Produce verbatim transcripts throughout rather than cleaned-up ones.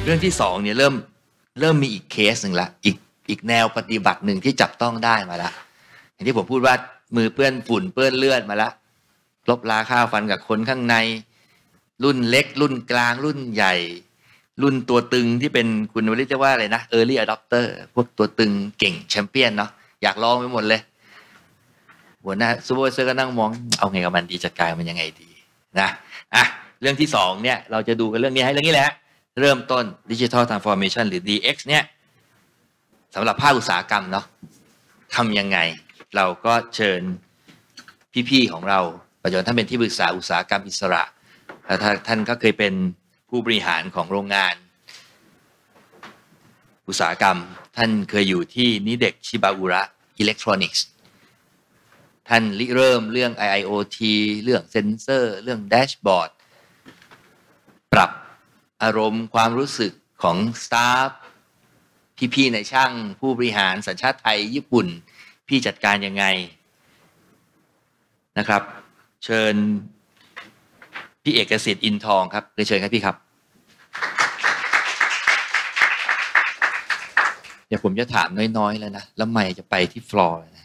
รื่องที่สองเนี่ยเริ่มเริ่มมีอีกเคสหนึ่งละอีกอีกแนวปฏิบัติหนึ่งที่จับต้องได้มาละอย่างที่ผมพูดว่ามือเปื้อนฝุ่นเปื้อนเลือดมาละลบลาข้าวฟันกับคนข้างในรุ่นเล็กรุ่นกลางรุ่นใหญ่รุ่นตัวตึงที่เป็นคุณวริศจะว่าอะไรนะ early adopter พวกตัวตึงเก่งแชมเปี้ยนเนาะอยากลองไปหมดเลยหัวหน้าซูเปอร์ไวเซอร์ก็นั่งมองเอาไงกับมันดีจัดการมันยังไงดีนะอ่ะเรื่องที่สองเนี่ยเราจะดูกันเรื่องนี้ให้เรื่องนี้แหละเริ่มต้น Digital Transformation หรือ ดี เอ็กซ์ เนี่ยสำหรับภาคอุตสาหกรรมเนาะทำยังไงเราก็เชิญพี่ๆของเราปัจจุบันท่านเป็นที่ปรึกษาอุตสาหกรรมอิสระแล้วท่านก็เคยเป็นผู้บริหารของโรงงานอุตสาหกรรมท่านเคยอยู่ที่นิเด็กชิบาอุระอิเล็กทรอนิกส์ท่านริเริ่มเรื่อง ไอ ไอ โอ ที เรื่องเซนเซอร์เรื่องแดชบอร์ดปรับอารมณ์ความรู้สึกของสตาฟพี่ๆในช่างผู้บริหารสัญชาติไทยญี่ปุ่นพี่จัดการยังไงนะครับเชิญพี่เอกสิทธิ์อินทองครับเชิญครับพี่ครับเดี๋ยวผมจะถามน้อยๆแล้วนะแล้วไมค์จะไปที่ฟลอร์นะ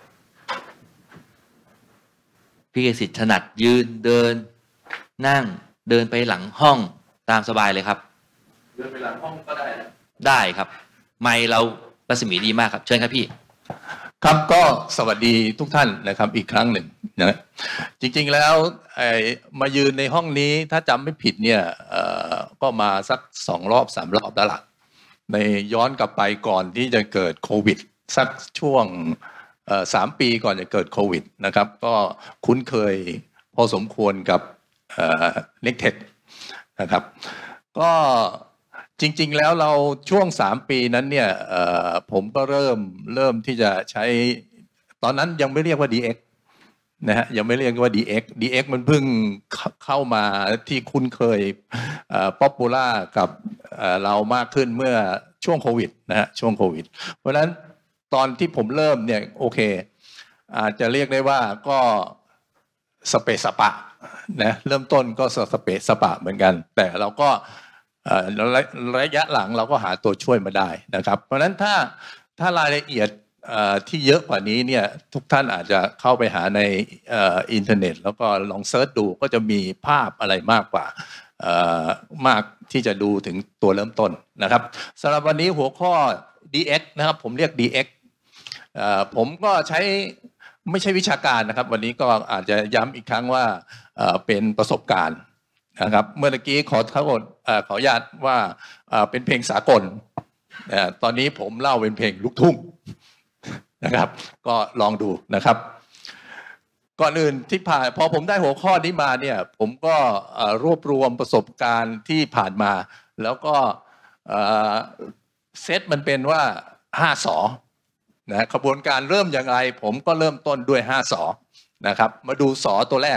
พี่เอกสิทธิ์ถนัดยืนเดินนั่งเดินไปหลังห้องตามสบายเลยครับเดินไปหลังห้องก็ได้นะได้ครับไมค์เรารัศมีดีมากครับเชิญครับพี่ครับก็สวัสดีทุกท่านนะครับอีกครั้งหนึ่งนะจริงๆแล้วมายืนในห้องนี้ถ้าจำไม่ผิดเนี่ยก็มาสักสองรอบสามรอบแล้วล่ะในย้อนกลับไปก่อนที่จะเกิดโควิดสักช่วงสามปีก่อนจะเกิดโควิดนะครับก็คุ้นเคยพอสมควรกับเน็กเทคนะครับก็จริงๆแล้วเราช่วงสามปีนั้นเนี่ยผมก็เริ่มเริ่มที่จะใช้ตอนนั้นยังไม่เรียกว่า ดี เอ็กซ์ นะฮะยังไม่เรียกว่า ดี เอ็กซ์ ดี เอ็กซ์ มันเพิ่งเข้ามาที่คุ้นเคยป๊อปปูล่ากับเรามากขึ้นเมื่อช่วงโควิดนะฮะช่วงโควิดเพราะฉะนั้นตอนที่ผมเริ่มเนี่ยโอเคอาจจะเรียกได้ว่าก็สเปซสปะนะเริ่มต้นก็สเปซสปะเหมือนกันแต่เราก็ระยะหลังเราก็หาตัวช่วยมาได้นะครับเพราะฉะนั้นถ้าถ้ารายละเอียดที่เยอะกว่านี้เนี่ยทุกท่านอาจจะเข้าไปหาในอินเทอร์เน็ตแล้วก็ลองเซิร์ชดูก็จะมีภาพอะไรมากกว่ามากที่จะดูถึงตัวเริ่มต้นนะครับสำหรับวันนี้หัวข้อ ดี เอ็กซ์ นะครับผมเรียก ดี เอ็กซ์ ผมก็ใช้ไม่ใช่วิชาการนะครับวันนี้ก็อาจจะย้ำอีกครั้งว่าเป็นประสบการณ์นะครับเมื่อกี้ขอขอขออนุญาตว่าเป็นเพลงสากลตอนนี้ผมเล่าเป็นเพลงลูกทุ่งนะครับก็ลองดูนะครับก่อนอื่นที่ผ่านพอผมได้หัวข้อนี้มาเนี่ยผมก็รวบรวมประสบการณ์ที่ผ่านมาแล้วก็เซตมันเป็นว่าห้าสอนะขบวนการเริ่มอย่างไรผมก็เริ่มต้นด้วยห้าสอนะครับมาดูสอตัวแรก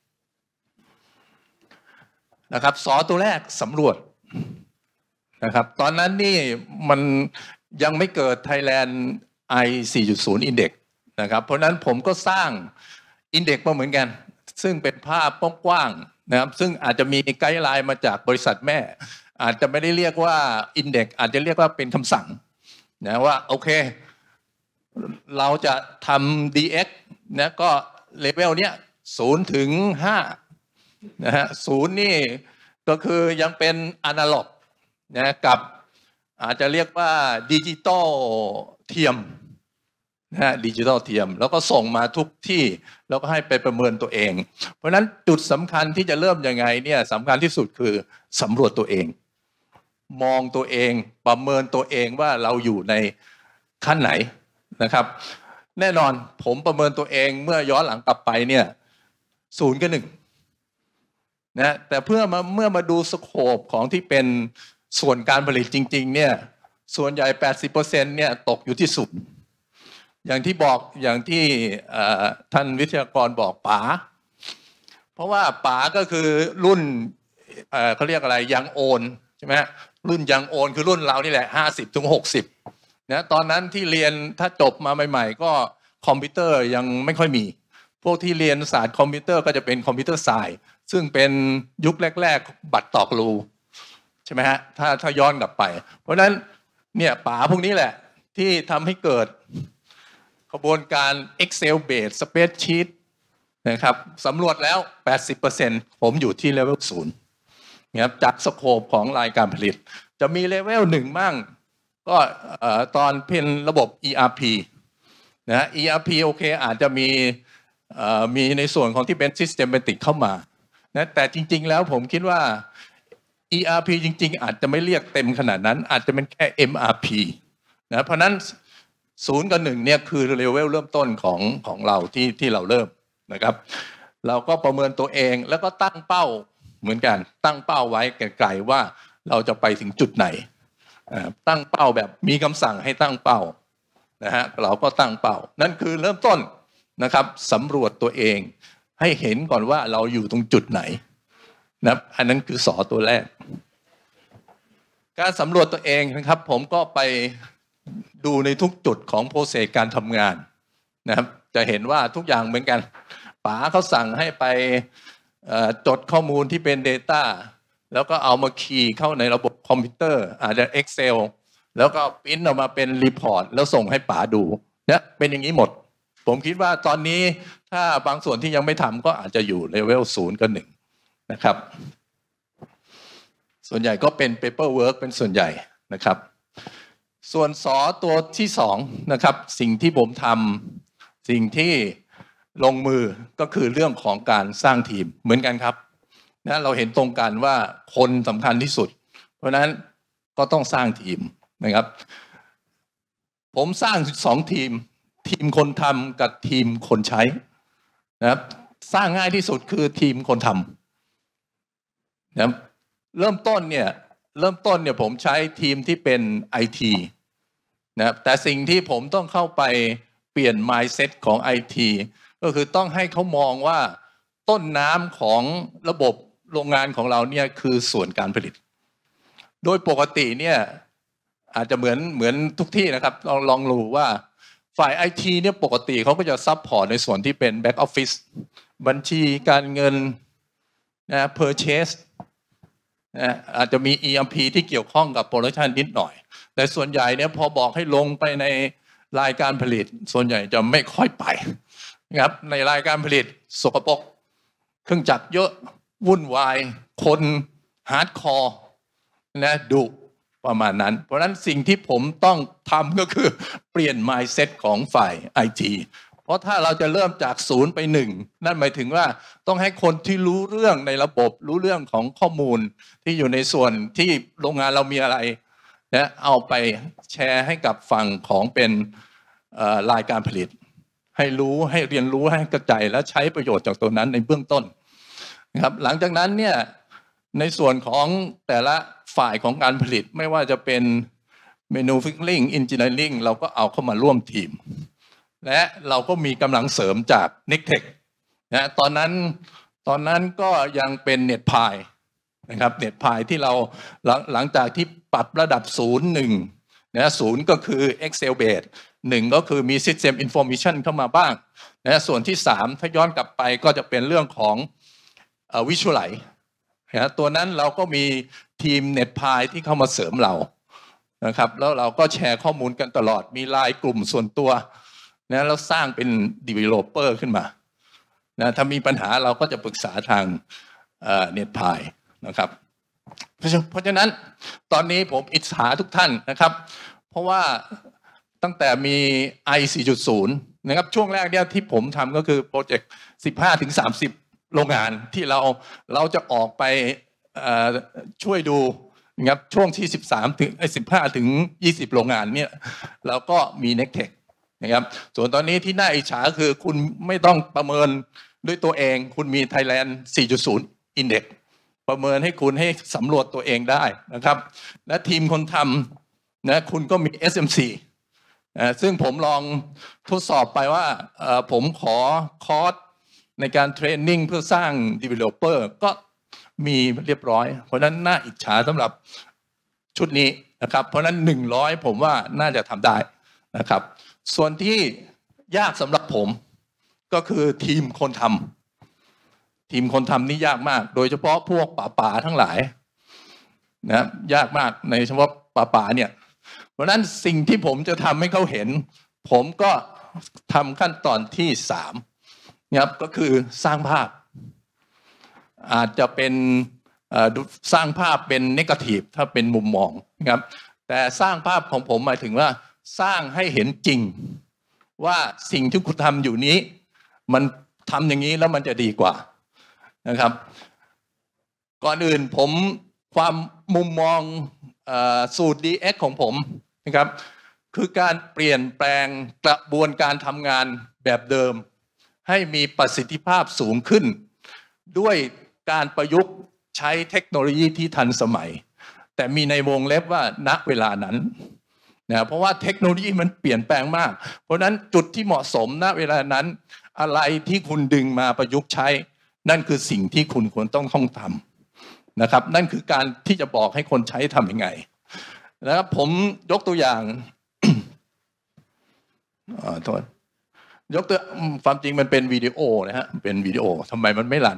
นะครับสอตัวแรกสำรวจนะครับตอนนั้นนี่มันยังไม่เกิด Thailand ไอ สี่จุดศูนย์ Index นะครับเพราะนั้นผมก็สร้าง Index มาเหมือนกันซึ่งเป็นภาพกว้างๆนะครับซึ่งอาจจะมีไกด์ไลน์มาจากบริษัทแม่อาจจะไม่ได้เรียกว่า Index อาจจะเรียกว่าเป็นคำสั่งนะว่าโอเคเราจะทำ ดี เอ็กซ์ นะก็เลเวลเนี้ยศูนย์ถึงห้านะฮะศูนย์นี่ก็คือยังเป็นอนาล็อกนะกับอาจจะเรียกว่าดิจิตอลเทียมนะฮะดิจิตอลเทียมแล้วก็ส่งมาทุกที่แล้วก็ให้ไปประเมินตัวเองเพราะฉะนั้นจุดสำคัญที่จะเริ่มยังไงเนี่ยสำคัญที่สุดคือสำรวจตัวเองมองตัวเองประเมินตัวเองว่าเราอยู่ในขั้นไหนนะครับแน่นอนผมประเมินตัวเองเมื่อย้อนหลังกลับไปเนี่ยศูนย์กับหนึ่งนะแต่เพื่อมาเมื่อมาดูสโคปของที่เป็นส่วนการผลิตจริงๆเนี่ยส่วนใหญ่ แปดสิบเปอร์เซ็นต์ เนี่ยตกอยู่ที่ศูนย์อย่างที่บอกอย่างที่ท่านวิทยากรบอกป๋าเพราะว่าป๋าก็คือรุ่นเขาเรียกอะไรยังโอนใช่ไหมรุ่นยังโอนคือรุ่นเรานี่แหละห้าสิบถึงหกสิบนะตอนนั้นที่เรียนถ้าจบมาใหม่ๆก็คอมพิวเตอร์ยังไม่ค่อยมีพวกที่เรียนศาสตร์คอมพิวเตอร์ก็จะเป็นคอมพิวเตอร์ไซน์ซึ่งเป็นยุคแรกๆบัตรตอกรูใช่ไหมฮะถ้าถ้าย้อนกลับไปเพราะฉะนั้นเนี่ยป๋าพวกนี้แหละที่ทำให้เกิดกระบวนการ Excel based spreadsheet นะครับสำรวจแล้ว แปดสิบเปอร์เซ็นต์ ผมอยู่ที่เลเวลศูนย์นะครับจากสโคปของรายการผลิตจะมีเลเวลหนึ่งมั่งก็ตอนเป็นระบบ อี อาร์ พี นะ อี อาร์ พี โอเคอาจจะมีมีในส่วนของที่เป็น Systematic เข้ามานะแต่จริงๆแล้วผมคิดว่า อี อาร์ พี จริงๆอาจจะไม่เรียกเต็มขนาดนั้นอาจจะเป็นแค่ เอ็ม อาร์ พี นะเพราะนั้นศูนย์กับหนึ่งเนี่ยคือเลเวลเริ่มต้นของของเราที่ที่เราเริ่มนะครับเราก็ประเมินตัวเองแล้วก็ตั้งเป้าเหมือนกันตั้งเป้าไว้ไกลๆว่าเราจะไปถึงจุดไหนตั้งเป้าแบบมีคำสั่งให้ตั้งเป้านะฮะเราก็ตั้งเป้านั่นคือเริ่มต้นนะครับสำรวจตัวเองให้เห็นก่อนว่าเราอยู่ตรงจุดไหนนะอันนั้นคือสอตัวแรกการสำรวจตัวเองนะครับผมก็ไปดูในทุกจุดของโปรเซสการทำงานนะครับจะเห็นว่าทุกอย่างเหมือนกันป๋าเขาสั่งให้ไปจดข้อมูลที่เป็น Data แล้วก็เอามาคีย์เข้าในระบบคอมพิวเตอร์อาจจะ Excel แล้วก็ปริ้นออกมาเป็นรีพอร์ตแล้วส่งให้ป๋าดูเนี่ยเป็นอย่างนี้หมดผมคิดว่าตอนนี้ถ้าบางส่วนที่ยังไม่ทำก็อาจจะอยู่เลเวลศูนย์กับหนึ่งนะครับส่วนใหญ่ก็เป็น paperwork เป็นส่วนใหญ่นะครับส่วนสอตัวที่สองนะครับสิ่งที่ผมทำสิ่งที่ลงมือก็คือเรื่องของการสร้างทีมเหมือนกันครับนะเราเห็นตรงกันว่าคนสำคัญที่สุดเพราะนั้นก็ต้องสร้างทีมนะครับผมสร้างสองทีมทีมคนทำกับทีมคนใช้นะครับสร้างง่ายที่สุดคือทีมคนทำนะครับเริ่มต้นเนี่ยเริ่มต้นเนี่ยผมใช้ทีมที่เป็น ไอ ที นะครับแต่สิ่งที่ผมต้องเข้าไปเปลี่ยน mindset ของ ไอ ที ก็คือต้องให้เขามองว่าต้นน้ำของระบบโรงงานของเราเนี่ยคือส่วนการผลิตโดยปกติเนี่ยอาจจะเหมือนเหมือนทุกที่นะครับลองลองดูว่าฝ่าย ไอ ที เนี่ยปกติเขาก็จะซัพพอร์ตในส่วนที่เป็น back office บัญชีการเงินนะ purchase นะอาจจะมี อี อาร์ พี ที่เกี่ยวข้องกับ production นิดหน่อยแต่ส่วนใหญ่เนี่ยพอบอกให้ลงไปในรายการผลิตส่วนใหญ่จะไม่ค่อยไปนะครับในรายการผลิตสกปรกเครื่องจักรเยอะวุ่นวายคนฮาร์ดคอร์นะดุประมาณนั้นเพราะฉะนั้นสิ่งที่ผมต้องทำก็คือเปลี่ยน mindset ของฝ่าย ไอ ที เพราะถ้าเราจะเริ่มจากศูนย์ไปหนึ่งนั่นหมายถึงว่าต้องให้คนที่รู้เรื่องในระบบรู้เรื่องของข้อมูลที่อยู่ในส่วนที่โรงงานเรามีอะไรนะเอาไปแชร์ให้กับฝั่งของเป็นรายการผลิตให้รู้ให้เรียนรู้ให้กระจายและใช้ประโยชน์จากตัวนั้นในเบื้องต้นนะครับหลังจากนั้นเนี่ยในส่วนของแต่ละฝ่ายของการผลิตไม่ว่าจะเป็น manufacturing engineering เราก็เอาเข้ามาร่วมทีมและเราก็มีกำลังเสริมจาก Nectec นะตอนนั้นตอนนั้นก็ยังเป็น NetPi นะครับ NetPi ที่เราหลังหลังจากที่ปรับระดับศูนย์หนึ่งนะศูนย์ก็คือ Excel based หนึ่งก็คือมี System Information เข้ามาบ้างนะส่วนที่สามถ้าย้อนกลับไปก็จะเป็นเรื่องของเอ่อ Visualize นะตัวนั้นเราก็มีทีม NetPi ที่เข้ามาเสริมเรานะครับแล้วเราก็แชร์ข้อมูลกันตลอดมีไลน์กลุ่มส่วนตัวนะแล้วสร้างเป็น developer ขึ้นมานะถ้ามีปัญหาเราก็จะปรึกษาทางเอ่อ NetPi นะครับเพราะฉะนั้นตอนนี้ผมอิจฉาทุกท่านนะครับเพราะว่าตั้งแต่มี ไอ สี่จุดศูนย์ นะครับช่วงแรกเนี่ยที่ผมทำก็คือโปรเจกต์ สิบห้าถึงสามสิบ โรงงานที่เราเราจะออกไปช่วยดูนะครับช่วงที่สิบสามถึงสิบห้าถึงยี่สิบโรงงานเนี่ยเราก็มี Nectec นะครับส่วนตอนนี้ที่น่าอิจฉาคือคุณไม่ต้องประเมินด้วยตัวเองคุณมี Thailand สี่จุดศูนย์ Index ประเมินให้คุณให้สำรวจตัวเองได้นะครับและทีมคนทำนะคุณก็มี เอส เอ็ม ซี นะซึ่งผมลองทดสอบไปว่าผมขอคอร์สในการเทรนนิ่งเพื่อสร้าง developer ก็มีเรียบร้อยเพราะนั้นน่าอิจฉาสำหรับชุดนี้นะครับเพราะนั้นหนึ่งร้อยผมว่าน่าจะทำได้นะครับส่วนที่ยากสำหรับผมก็คือทีมคนทำทีมคนทำนี่ยากมากโดยเฉพาะพวกป๋าๆทั้งหลายนะยากมากในเฉพาะป่าป่าเนี่ยเพราะนั้นสิ่งที่ผมจะทำให้เขาเห็นผมก็ทำขั้นตอนที่สามนะครับก็คือสร้างภาพอาจจะเป็นสร้างภาพเป็นเนกาทีฟถ้าเป็นมุมมองนะครับแต่สร้างภาพของผมหมายถึงว่าสร้างให้เห็นจริงว่าสิ่งที่คุณทำอยู่นี้มันทำอย่างนี้แล้วมันจะดีกว่านะครับก่อนอื่นผมความมุมมองสูตร ดี เอ็กซ์ ของผมนะครับคือการเปลี่ยนแปลงกระบวนการทำงานแบบเดิมให้มีประสิทธิภาพสูงขึ้นด้วยการประยุกต์ใช้เทคโนโลยีที่ทันสมัยแต่มีในวงเล็บว่าณเวลานั้นนะเพราะว่าเทคโนโลยีมันเปลี่ยนแปลงมากเพราะฉะนั้นจุดที่เหมาะสมณเวลานั้นอะไรที่คุณดึงมาประยุกต์ใช้นั่นคือสิ่งที่คุณควรต้องต้องทำนะครับนั่นคือการที่จะบอกให้คนใช้ทำยังไงนะครับผมยกตัวอย่าง โทษยกตัวความจริงมันเป็นวิดีโอนะฮะเป็นวิดีโอทำไมมันไม่รัน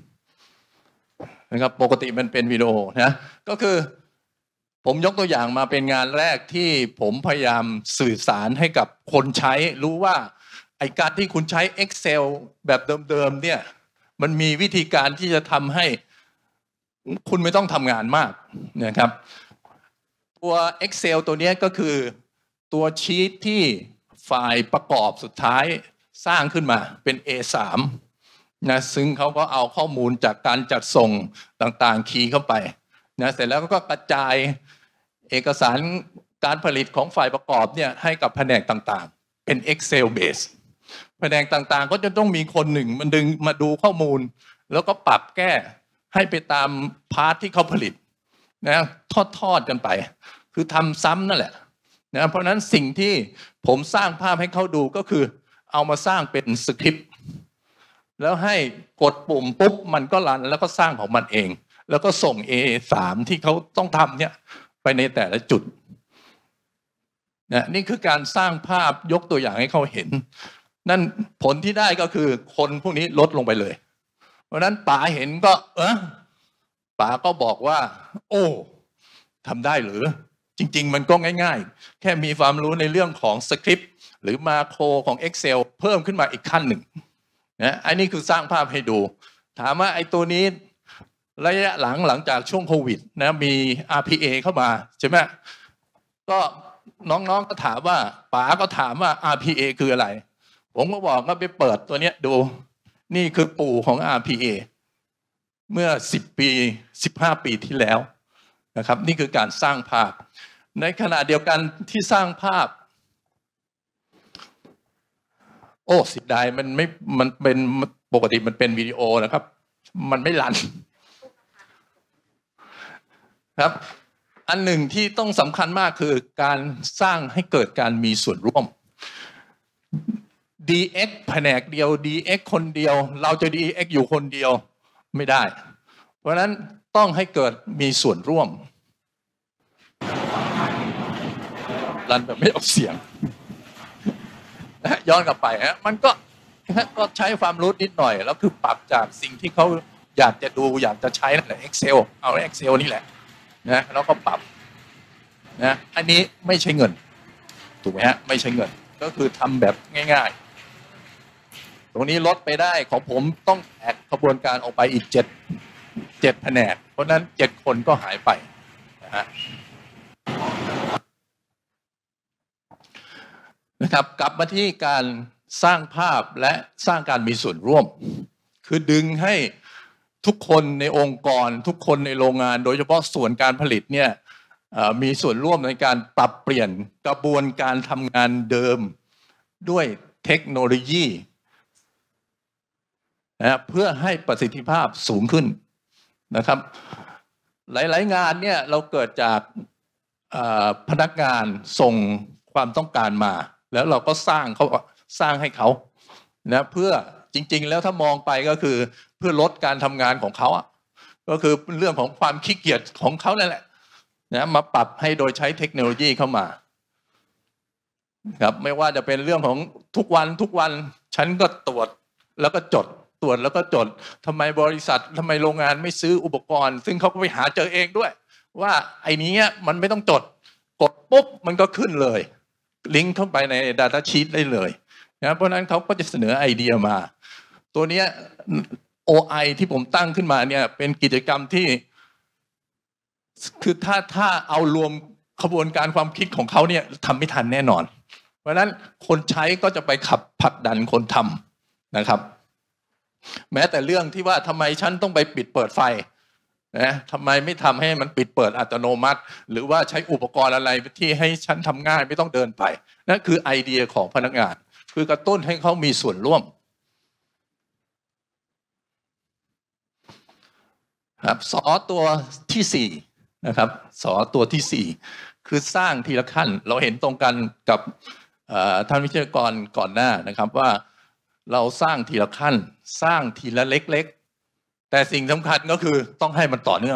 นะครับปกติมันเป็นวิดีโอนะก็คือผมยกตัวอย่างมาเป็นงานแรกที่ผมพยายามสื่อสารให้กับคนใช้รู้ว่าไอการที่คุณใช้ Excel แบบเดิมๆเนี่ยมันมีวิธีการที่จะทำให้คุณไม่ต้องทำงานมากนะครับตัว Excel ตัวนี้ก็คือตัวชีทที่ไฟล์ประกอบสุดท้ายสร้างขึ้นมาเป็น เอ สาม นะซึ่งเขาก็เอาข้อมูลจากการจัดส่งต่างๆคีย์เข้าไปนะเสร็จแล้วก็กระจายเอกสารการผลิตของฝ่ายประกอบเนี่ยให้กับแผนกต่างๆเป็น Excel base แผนกต่างๆก็จะต้องมีคนหนึ่งมันดึงมาดูข้อมูลแล้วก็ปรับแก้ให้ไปตามพาร์ทที่เขาผลิตนะทอดๆกันไปคือทำซ้ำนั่นแหละนะเพราะนั้นสิ่งที่ผมสร้างภาพให้เขาดูก็คือเอามาสร้างเป็นสคริปต์แล้วให้กดปุ่มปุ๊บมันก็รันแล้วก็สร้างของมันเองแล้วก็ส่ง เอ สาม ที่เขาต้องทำเนี่ยไปในแต่ละจุดนะนี่คือการสร้างภาพยกตัวอย่างให้เขาเห็นนั่นผลที่ได้ก็คือคนพวกนี้ลดลงไปเลยเพราะฉะนั้นป๋าเห็นก็เออป๋าก็บอกว่าโอ้ทำได้หรือจริงๆมันก็ง่ายๆแค่มีความรู้ในเรื่องของสคริปต์หรือมาโครของ Excel เพิ่มขึ้นมาอีกขั้นหนึ่งนะอันนี้คือสร้างภาพให้ดูถามว่าไอ้ตัวนี้ระยะหลังหลังจากช่วงโควิดนะมี อาร์ พี เอ เข้ามาใช่ไหมก็น้องๆก็ถามว่าป๋าก็ถามว่า อาร์ พี เอ คืออะไรผมก็บอกก็ไปเปิดตัวเนี้ยดูนี่คือปู่ของ อาร์ พี เอ เมื่อสิบปีสิบห้าปีที่แล้วนะครับนี่คือการสร้างภาพในขณะเดียวกันที่สร้างภาพโอ้สิบได้มันไม่มันเป็นปกติมันเป็นวิดีโอนะครับมันไม่รันครับอันหนึ่งที่ต้องสำคัญมากคือการสร้างให้เกิดการมีส่วนร่วม ดี เอ็กซ์ แผนกเดียว ดี เอ็กซ์ คนเดียวเราจะ ดี เอ็กซ์ อยู่คนเดียวไม่ได้เพราะฉะนั้นต้องให้เกิดมีส่วนร่วมรันแบบไม่ออกเสียงย้อนกลับไปฮะมันก็ก็ใช้ความรู้นิดหน่อยแล้วคือปรับจากสิ่งที่เขาอยากจะดูอยากจะใช้นั่นแหละ Excel เอา Excel นี่แหละนะแล้วก็ปรับนะอันนี้ไม่ใช่เงินถูกไหมฮะไม่ใช่เงินก็คือทำแบบง่ายๆตรงนี้ลดไปได้ของผมต้องแตกกระบวนการออกไปอีกเจ็ดเจ็ดแผนกเพราะนั้นเจ็ดคนก็หายไปนะฮะนะครับกลับมาที่การสร้างภาพและสร้างการมีส่วนร่วมคือดึงให้ทุกคนในองค์กรทุกคนในโรงงานโดยเฉพาะส่วนการผลิตเนี่ยมีส่วนร่วมในการปรับเปลี่ยนกระบวนการทำงานเดิมด้วยเทคโนโลยีนะเพื่อให้ประสิทธิภาพสูงขึ้นนะครับหลายๆงานเนี่ยเราเกิดจากพนักงานส่งความต้องการมาแล้วเราก็สร้างเขาสร้างให้เขานะเพื่อจริงๆแล้วถ้ามองไปก็คือเพื่อลดการทำงานของเขาอ่ะก็คือเรื่องของความขี้เกียจของเขานั่นแหละนะมาปรับให้โดยใช้เทคโนโลยีเข้ามาครับไม่ว่าจะเป็นเรื่องของทุกวันทุกวันฉันก็ตรวจแล้วก็จดตรวจแล้วก็จดทำไมบริษัททำไมโรงงานไม่ซื้ออุปกรณ์ซึ่งเขาก็ไปหาเจอเองด้วยว่าไอ้นี้มันไม่ต้องจดกดปุ๊บมันก็ขึ้นเลยลิงก์เข้าไปใน Data Sheet ได้เลยนะเพราะนั้นเขาก็จะเสนอไอเดียมาตัวนี้ โอ ไอ ที่ผมตั้งขึ้นมาเนี่ยเป็นกิจกรรมที่คือถ้าถ้าเอารวมขบวนการความคิดของเขาเนี่ยทำไม่ทันแน่นอนเพราะฉะนั้นคนใช้ก็จะไปขับผลักดันคนทำนะครับแม้แต่เรื่องที่ว่าทำไมฉันต้องไปปิดเปิดไฟนะทำไมไม่ทำให้มันปิดเปิดอัตโนมัติหรือว่าใช้อุปกรณ์อะไรที่ให้ฉันทำง่ายไม่ต้องเดินไปนั่นคือไอเดียของพนักงานคือกระตุ้นให้เขามีส่วนร่วมครับสอตัวที่สี่นะครับสอตัวที่สี่คือสร้างทีละขั้นเราเห็นตรงกันกับท่านวิทยากรก่อนหน้านะครับว่าเราสร้างทีละขั้นสร้างทีละเล็กๆแต่สิ่งสำคัญก็คือต้องให้มันต่อเนื่อง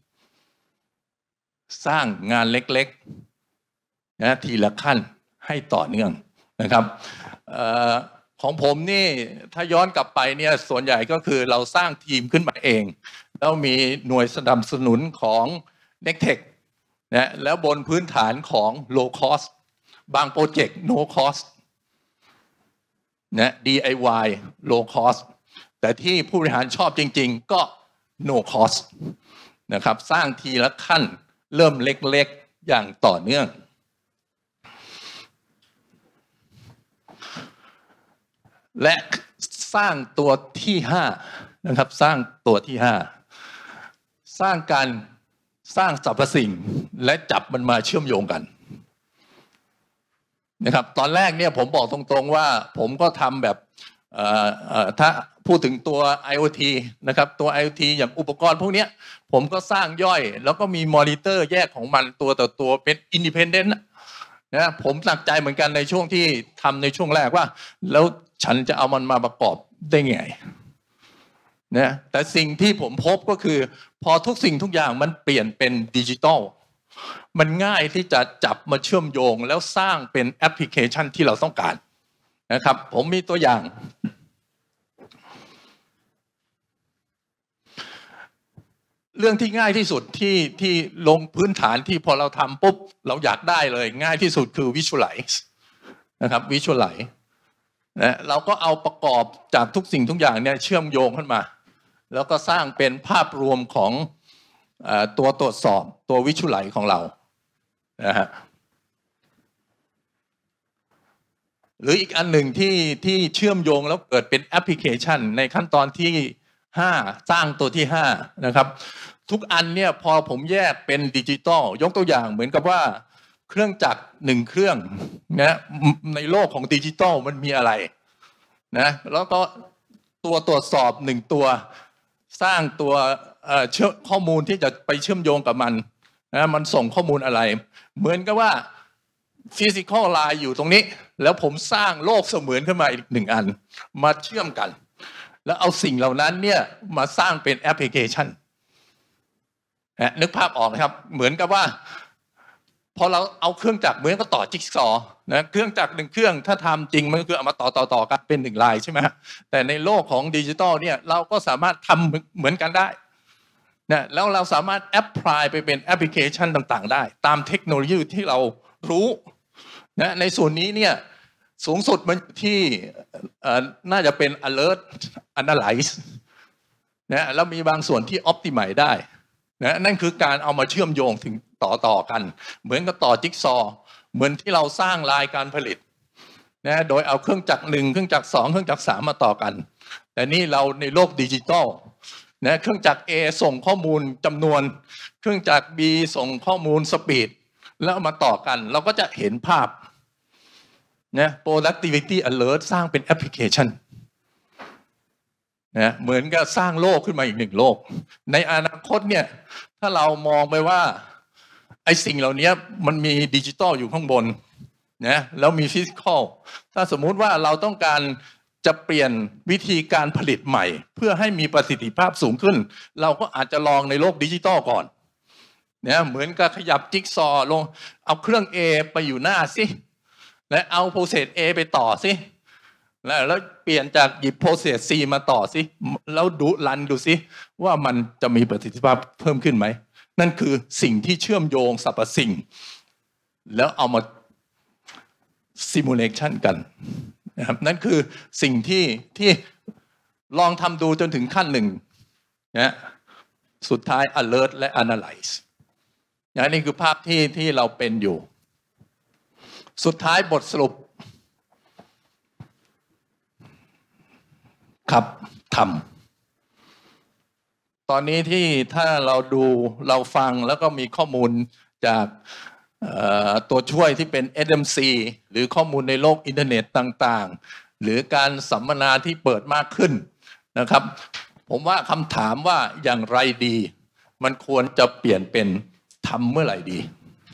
สร้างงานเล็กๆนะทีละขั้นให้ต่อเนื่องนะครับเอ่อของผมนี่ถ้าย้อนกลับไปเนี่ยส่วนใหญ่ก็คือเราสร้างทีมขึ้นมาเองแล้วมีหน่วยสนับสนุนของ เน็กเทค นะแล้วบนพื้นฐานของ low cost บางโปรเจกต์ no cost นะ ดี ไอ วาย low cost แต่ที่ผู้บริหารชอบจริงๆก็ no cost นะครับสร้างทีละขั้นเริ่มเล็กๆอย่างต่อเนื่องและสร้างตัวที่ห้านะครับสร้างตัวที่ห้าสร้างการสร้างสรรพสิ่งและจับมันมาเชื่อมโยงกันนะครับตอนแรกเนี่ยผมบอกตรงๆว่าผมก็ทำแบบถ้าพูดถึงตัว ไอ โอ ที นะครับตัว ไอ โอ ที อย่างอุปกรณ์พวกนี้ผมก็สร้างย่อยแล้วก็มีมอนิเตอร์แยกของมันตัวต่อตัวเป็นอินดิเพนเดนต์นะผมหนักใจเหมือนกันในช่วงที่ทำในช่วงแรกว่าแล้วฉันจะเอามันมาประกอบได้ไงนะแต่สิ่งที่ผมพบก็คือพอทุกสิ่งทุกอย่างมันเปลี่ยนเป็นดิจิตอลมันง่ายที่จะจับมาเชื่อมโยงแล้วสร้างเป็นแอปพลิเคชันที่เราต้องการนะครับผมมีตัวอย่างเรื่องที่ง่ายที่สุดที่ที่ลงพื้นฐานที่พอเราทำปุ๊บเราอยากได้เลยง่ายที่สุดคือ Visualize นะครับ Visualize นะเราก็เอาประกอบจากทุกสิ่งทุกอย่างเนี่ยเชื่อมโยงขึ้นมาแล้วก็สร้างเป็นภาพรวมของเอ่อตัวตรวจสอบตัว Visualize ของเรานะฮะหรืออีกอันหนึ่งที่ที่เชื่อมโยงแล้วเกิดเป็นแอปพลิเคชันในขั้นตอนที่ห้าสร้างตัวที่ห้านะครับทุกอันเนี่ยพอผมแยกเป็นดิจิตอลยกตัวอย่างเหมือนกับว่าเครื่องจักรหนึ่งเครื่องนะในโลกของดิจิตอลมันมีอะไรนะแล้วก็ตัวตรวจสอบหนึ่งตัวสร้างตัวเชื่อข้อมูลที่จะไปเชื่อมโยงกับมันนะมันส่งข้อมูลอะไรเหมือนกับว่าฟิสิกอลไลน์อยู่ตรงนี้แล้วผมสร้างโลกเสมือนขึ้นมาอีกหนึ่งอันมาเชื่อมกันแล้วเอาสิ่งเหล่านั้นเนี่ยมาสร้างเป็นแอปพลิเคชันนึกภาพออกนะครับเหมือนกับว่าพอเราเอาเครื่องจักรเหมือนก็ต่อจิ๊กซอว์นะเครื่องจักรหนึ่งเครื่องถ้าทำจริงมันก็คือเอามาต่อต่อต่อกันเป็นหนึ่งลายใช่ไหมแต่ในโลกของดิจิตอลเนี่ยเราก็สามารถทำเหมือนกันได้นะแล้วเราสามารถแอพพลายไปเป็นแอปพลิเคชันต่างๆได้ตามเทคโนโลยีที่เรารู้นะในส่วนนี้เนี่ยสูงสุดมันที่น่าจะเป็น alert analyze นะแล้วมีบางส่วนที่ optimize ได้นะนั่นคือการเอามาเชื่อมโยงถึงต่อต่อกันเหมือนกับต่อจิ๊กซอว์เหมือนที่เราสร้างลายการผลิตนะโดยเอาเครื่องจักรหนึ่งเครื่องจักรสองเครื่องจักรสามมาต่อกันแต่นี่เราในโลกดิจิตอลนะเครื่องจักร A ส่งข้อมูลจำนวนเครื่องจักร B ส่งข้อมูลสปีดแล้วเอามาต่อกันเราก็จะเห็นภาพนะ productivity alert สร้างเป็นแอปพลิเคชันนะเหมือนกับสร้างโลกขึ้นมาอีกหนึ่งโลกในอนาคตเนี่ยถ้าเรามองไปว่าไอ้สิ่งเหล่านี้มันมีดิจิตอลอยู่ข้างบนนะแล้วมีฟิสิกอลถ้าสมมุติว่าเราต้องการจะเปลี่ยนวิธีการผลิตใหม่เพื่อให้มีประสิทธิภาพสูงขึ้นเราก็อาจจะลองในโลกดิจิตอลก่อนนะเหมือนกับขยับจิ๊กซอว์ลงเอาเครื่อง A ไปอยู่หน้าสิและเอาโปรเซส A ไปต่อสิแล้วเปลี่ยนจากหยิบโปรเซส C มาต่อสิแล้วดูรันดูสิว่ามันจะมีประสิทธิภาพเพิ่มขึ้นไหมนั่นคือสิ่งที่เชื่อมโยงสรรพสิ่งแล้วเอามาซิมูเลชันกันนะครับนั่นคือสิ่งที่ที่ลองทำดูจนถึงขั้นหนึ่งนะสุดท้าย alert และ analyze นะนี่คือภาพที่ที่เราเป็นอยู่สุดท้ายบทสรุปครับทำตอนนี้ที่ถ้าเราดูเราฟังแล้วก็มีข้อมูลจากตัวช่วยที่เป็น เอส เอ็ม ซี หรือข้อมูลในโลกอินเทอร์เน็ตต่างๆหรือการสัมมนาที่เปิดมากขึ้นนะครับผมว่าคำถามว่าอย่างไรดีมันควรจะเปลี่ยนเป็นทำเมื่อไหร่ดี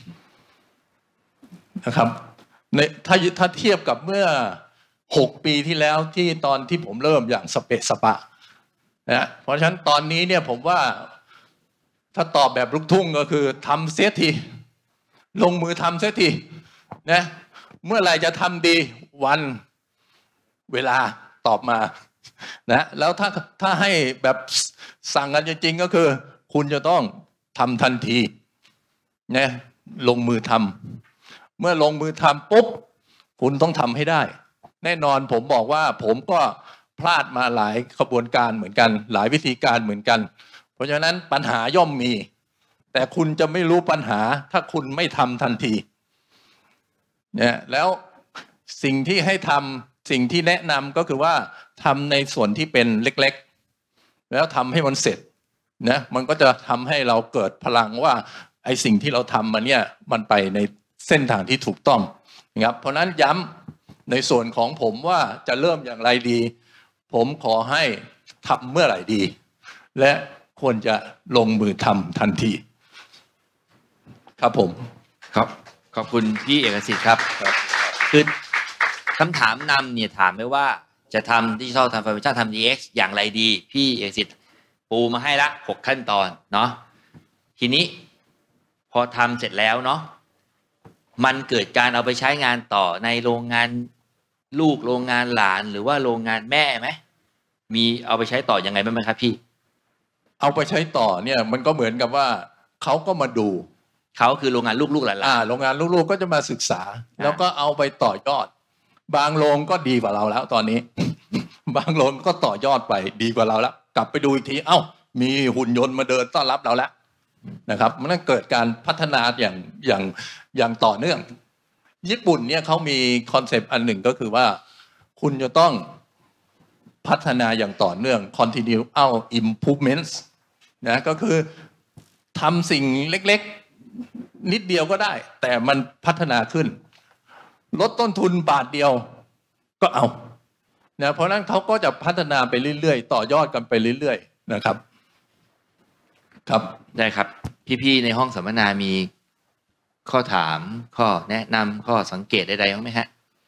นะครับในถ้าถ้าเทียบกับเมื่อหกปีที่แล้วที่ตอนที่ผมเริ่มอย่างสเปะสปะนะเพราะฉะนั้นตอนนี้เนี่ยผมว่าถ้าตอบแบบลูกทุ่งก็คือทำเสียทีลงมือทำเสียทีนะเมื่อไหร่จะทำดีวันเวลาตอบมานะแล้วถ้าถ้าให้แบบสั่งกันจริงๆก็คือคุณจะต้องทำทันทีนะลงมือทำเมื่อลงมือทำปุ๊บคุณต้องทำให้ได้แน่นอนผมบอกว่าผมก็พลาดมาหลายขบวนการเหมือนกันหลายวิธีการเหมือนกันเพราะฉะนั้นปัญหาย่อมมีแต่คุณจะไม่รู้ปัญหาถ้าคุณไม่ทำทันทีเนี่ยแล้วสิ่งที่ให้ทำสิ่งที่แนะนำก็คือว่าทำในส่วนที่เป็นเล็กๆแล้วทำให้มันเสร็จนะมันก็จะทำให้เราเกิดพลังว่าไอ้สิ่งที่เราทำมาเนี่ยมันไปในเส้นทางที่ถูกต้องนะครับเพราะนั้นย้ำในส่วนของผมว่าจะเริ่มอย่างไรดีผมขอให้ทำเมื่อไหร่ดีและควรจะลงมือทำทันทีครับผมครับขอบคุณพี่เอกสิทธิ์ครับคือคำถามนำเนี่ยถามไม่ว่าจะทำดิจิทัลทรานส์ฟอร์เมชันทำ ดี เอ็กซ์ อย่างไรดีพี่เอกสิทธิ์ปูมาให้ละหกขั้นตอนเนาะทีนี้พอทำเสร็จแล้วเนาะมันเกิดการเอาไปใช้งานต่อในโรงงานลูกโรงงานหลานหรือว่าโรงงานแม่ไหมมีเอาไปใช้ต่อยังไงบ้างไหมครับพี่เอาไปใช้ต่อเนี่ยมันก็เหมือนกับว่าเขาก็มาดูเขาคือโรงงานลูกๆหลานอ่าโรงงานลูกๆก็จะมาศึกษาแล้วก็เอาไปต่อยอดบางโรงก็ดีกว่าเราแล้วตอนนี้ บางโรงก็ต่อยอดไปดีกว่าเราแล้วกลับไปดูอีกทีเอ้ามีหุ่นยนต์มาเดินต้อนรับเราแล้วนะครับมันต้องเกิดการพัฒนาอย่างอย่างอย่างต่อเนื่องญี่ปุ่นเนี่ยเขามีคอนเซปต์อันหนึ่งก็คือว่าคุณจะต้องพัฒนาอย่างต่อเนื่อง continual improvements นะก็คือทำสิ่งเล็กๆนิดเดียวก็ได้แต่มันพัฒนาขึ้นลดต้นทุนบาทเดียวก็เอานะเพราะนั้นเขาก็จะพัฒนาไปเรื่อยๆต่อยอดกันไปเรื่อยๆนะครับครับได้ครับพี่ๆในห้องสัมมนามีข้อถามข้อแนะนำข้อสังเกตใดๆบ้างไหมฮะ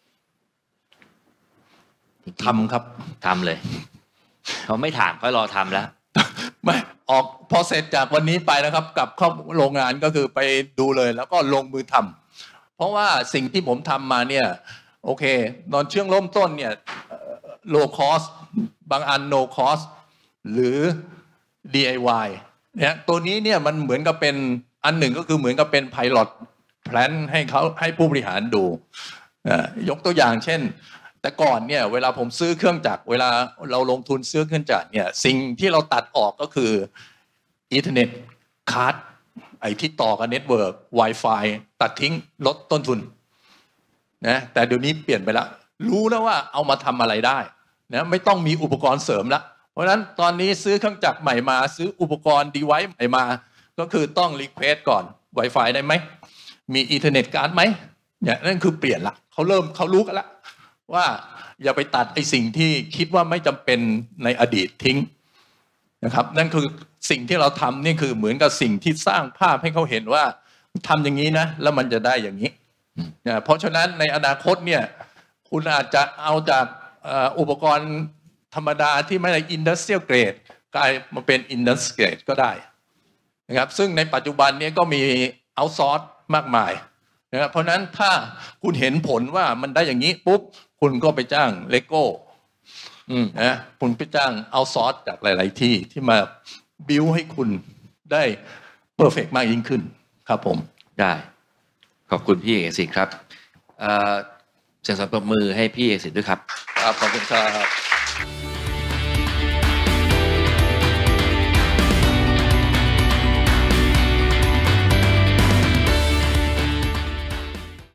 ทำครับทำเลยเขาไม่ถามเขารอทำแล้วไม่ออกพอเสร็จจากวันนี้ไปนะครับกลับเข้าโรงงานก็คือไปดูเลยแล้วก็ลงมือทำเพราะว่าสิ่งที่ผมทำมาเนี่ยโอเคตอนช่วงเริ่มต้นเนี่ย low cost บางอัน no cost หรือ ดี ไอ วาย เนี่ยตัวนี้เนี่ยมันเหมือนกับเป็นอันหนึ่งก็คือเหมือนกับเป็น pilot plan ให้เขาให้ผู้บริหารดูยกตัวอย่างเช่นแต่ก่อนเนี่ยเวลาผมซื้อเครื่องจักรเวลาเราลงทุนซื้อเครื่องจักรเนี่ยสิ่งที่เราตัดออกก็คืออินเทอร์เน็ตคาร์ดไอ้ที่ต่อกับเน็ตเวิร์ก Wi-Fi ตัดทิ้งลดต้นทุนนะแต่เดี๋ยวนี้เปลี่ยนไปแล้วรู้แล้วว่าเอามาทำอะไรได้นะไม่ต้องมีอุปกรณ์เสริมแล้วเพราะฉะนั้นตอนนี้ซื้อเครื่องจักรใหม่มาซื้ออุปกรณ์ device ใหม่มาก็คือต้อง request ก่อน Wi-Fi ได้ไหมมีอินเทอร์เน็ตการ์ดไหมเนี่ยนั่นคือเปลี่ยนละเขาเริ่มเขารู้กันละว่าอย่าไปตัดไอ้สิ่งที่คิดว่าไม่จำเป็นในอดีตทิ้งนะครับนั่นคือสิ่งที่เราทำนี่คือเหมือนกับสิ่งที่สร้างภาพให้เขาเห็นว่าทำอย่างนี้นะแล้วมันจะได้อย่างนี้นะเพราะฉะนั้นในอนาคตเนี่ยคุณอาจจะเอาจากอุปกรณ์ธรรมดาที่ไม่ได้ industrial grade กลายมาเป็น industrial grade ก็ได้นะครับซึ่งในปัจจุบันนี้ก็มี outsource มากมายนะครับเพราะนั้นถ้าคุณเห็นผลว่ามันได้อย่างนี้ปุ๊บคุณก็ไปจ้างเลโก้นะคุณไปจ้างเอาซอร์สจากหลายๆที่ที่มาบิวให้คุณได้เพอร์เฟกต์มากยิ่งขึ้นครับผมได้ขอบคุณพี่เอกสิทธิ์ครับเสียงสอนปรบมือให้พี่เอกสิทธิ์ด้วยครับครับขอบคุณครับ